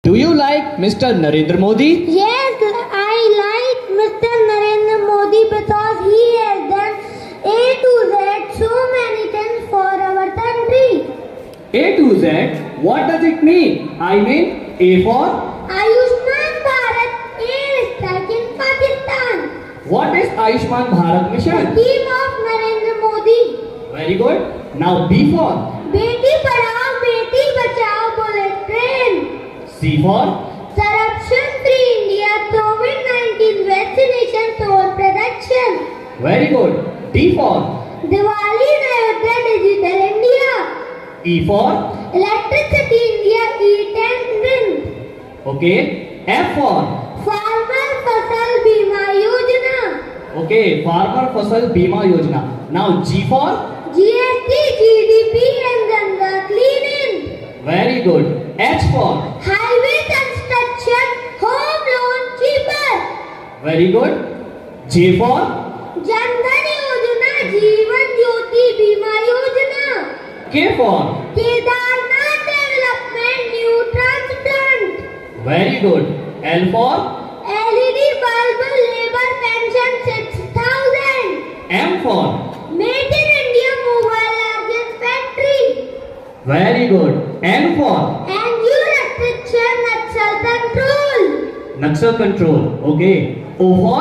Do you like Mr. Narendra Modi? Yes, I like Mr. Narendra Modi because he has done A to Z so many things for our country. A to Z? What does it mean? I mean A for? Ayushman Bharat air strike in Pakistan. What is Ayushman Bharat mission? Scheme of Narendra Modi. Very good. Now B for? Beti Padhao Beti Bachao bullet train. C for? Corruption Free India COVID-19 vaccination solar production. Very good. D for? Diwali in Ayodhya Digital India. E for? Electricity India E10 wind. Okay. F for? Farmer Fasal Bima Yojana. Okay. Farmer Fasal Bima Yojana. Now G for? GST GDP and Ganga cleaning. Very good. H for? Highway construction home loan cheaper. Very good. J for? Jan Dhan Yojana Jeevan Jyoti Bima Yojana. K for? Kedarnath development new transplant. Very good. L for? LED bulb labor pension 6,000. M for? Made in India mobile largest factory. Very good. N for? NU restriction Naxal control. Naxal control. Okay. O for?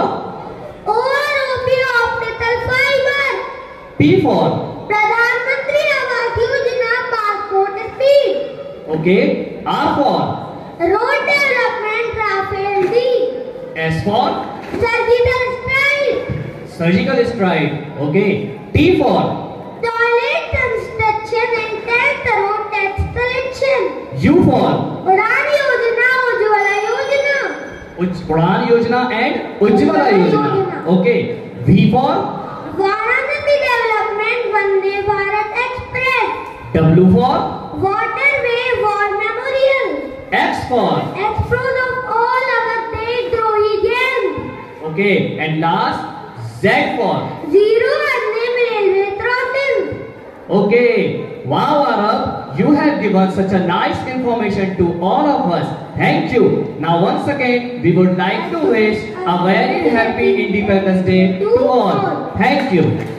OROP optical fiber. P for? Pradhan Mantri Awas Yojana passport speed. Okay. R for? Road development Rafael D. S for? Surgical strike. Surgical strike. Okay. T for? Toilet construction and 10 crore tax collection. U for? Udan Yojana Ujjwala Yojana. Udaan Yojana and Ujjwala Yojana. Okay. V for? Varanasi development Vande Bharat Express. W for? Waterway War Memorial. X for? Expose of all our Desdrohi gangs. Okay. And last Z for? Zero unnamed railway crossings. Okay. Wow, Arab, you have given such a nice information to all of us. Thank you. Now once again, we would like to wish a very happy Independence Day to all. Thank you.